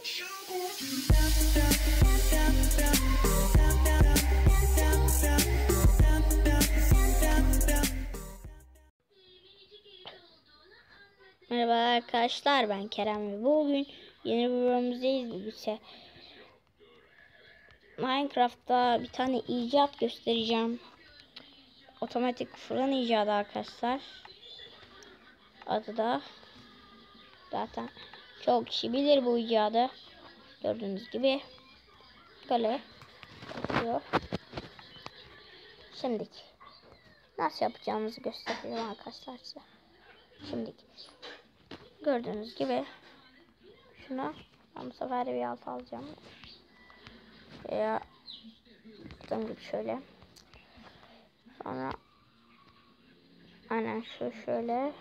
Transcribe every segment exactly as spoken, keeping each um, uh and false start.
Merhaba arkadaşlar, ben Kerem ve bugün yeni bir bölümümüzdeyiz. Ise Minecraft'ta bir tane icat göstereceğim. Otomatik fırın icadı arkadaşlar. Adı da zaten çok kişi bilir bu icadı. Gördüğünüz gibi böyle yapıyor. Şimdi nasıl yapacağımızı göstereceğim arkadaşlar size. Şimdi gördüğünüz gibi şunu ben bu sefer bir alt alacağım. Veya yaptığım gibi şöyle. Sonra aynen şu şöyle.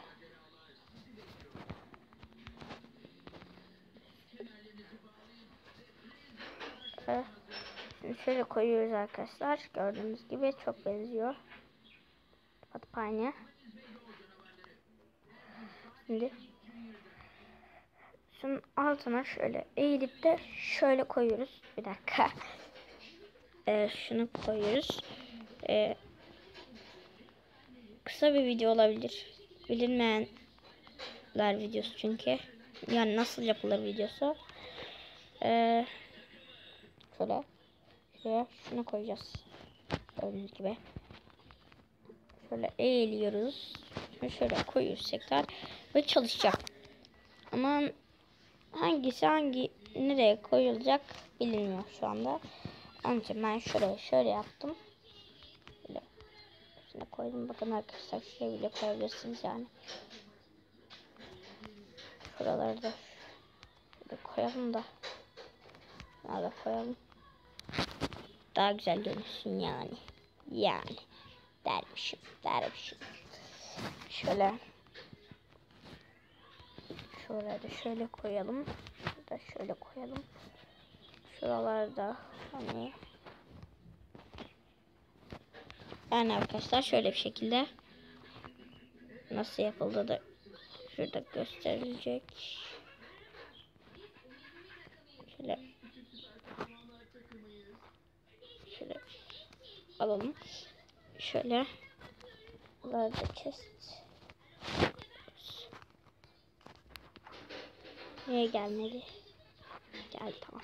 Evet. Şimdi şöyle koyuyoruz arkadaşlar. Gördüğünüz gibi çok benziyor. Atıp aynı. Şimdi şunun altına şöyle eğilip de şöyle koyuyoruz. Bir dakika. Ee, şunu koyuyoruz. Ee, kısa bir video olabilir. Bilinmeyenler videosu çünkü. Yani nasıl yapılır videosu. Ee, şöyle. Şuraya şunu koyacağız. Gördüğünüz gibi. Şöyle eğiliyoruz. Şimdi şöyle koyuyoruz tekrar. Ve çalışacak. Ama hangisi hangi nereye koyulacak bilinmiyor şu anda. Onun için ben şuraya şöyle yaptım. Böyle üstüne koydum. Bakın arkadaşlar şuraya bile koyabilirsiniz yani. Şuraları da şöyle koyalım da. Nerede koyalım? Daha güzel görünsün yani. Yani. Dermişim. Dermişim. Şöyle. Şöyle de şöyle koyalım. Da şöyle koyalım. Şuralarda hani. Yani arkadaşlar şöyle bir şekilde. Nasıl yapıldı da şurada gösterilecek. Şöyle. Şöyle alalım. Şöyle. Bunları da kes. Niye gelmedi? Geldi, tamam.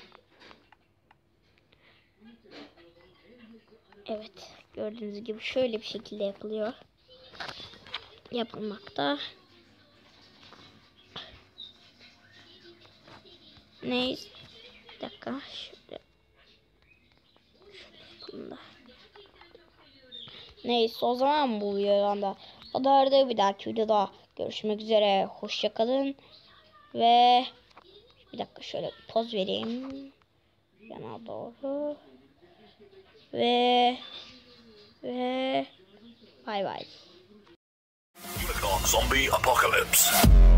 Evet. Gördüğünüz gibi şöyle bir şekilde yapılıyor. Yapılmakta. Neyse. Bir dakika. Şöyle. Şöyle yapalım da. Neyse o zaman bu videoda o da bir dahaki videoda görüşmek üzere. Hoşça kalın. Ve bir dakika şöyle poz vereyim. Yana doğru. Ve ve bay bay. Unicorn Zombie Apocalypse.